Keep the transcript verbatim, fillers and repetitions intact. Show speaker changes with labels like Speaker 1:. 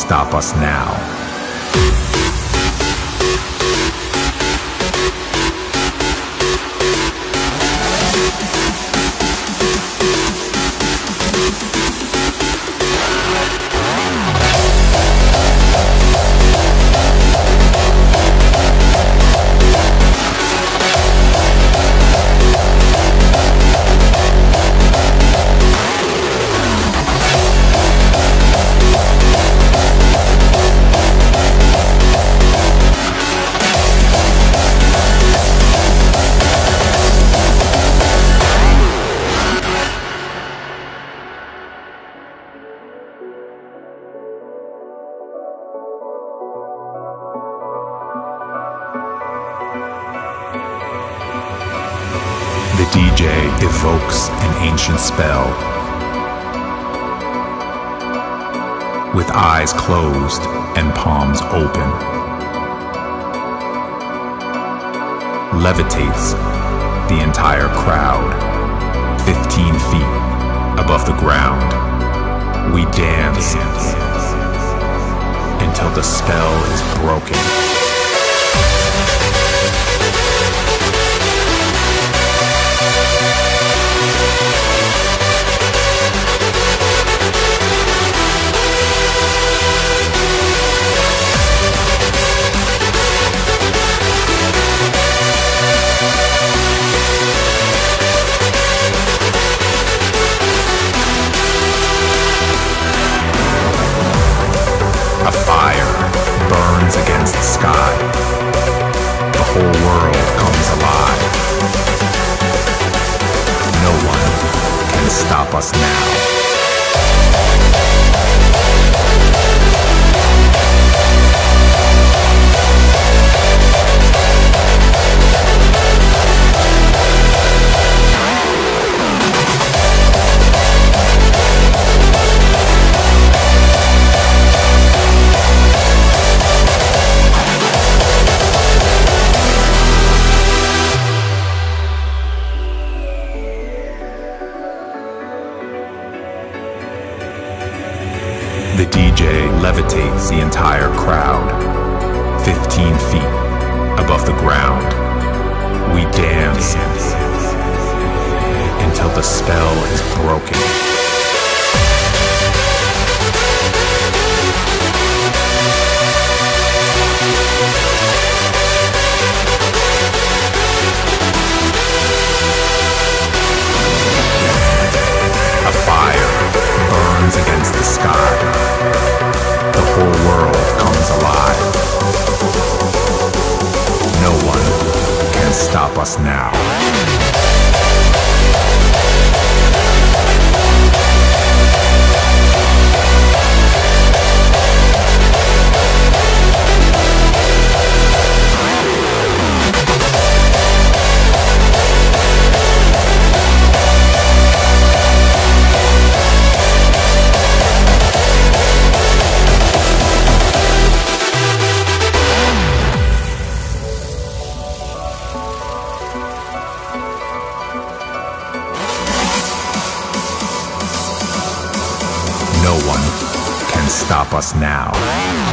Speaker 1: stop us now. The D J evokes an ancient spell. With eyes closed and palms open, levitates the entire crowd, fifteen feet above the ground. We dance until the spell is broken. A fire burns against the sky. The whole world comes alive. No one can stop us now. The D J levitates the entire crowd, fifteen feet above the ground. We dance until the spell is broken. A fire burns against the sky. The whole world comes alive. No one can stop us now. No one can stop us now.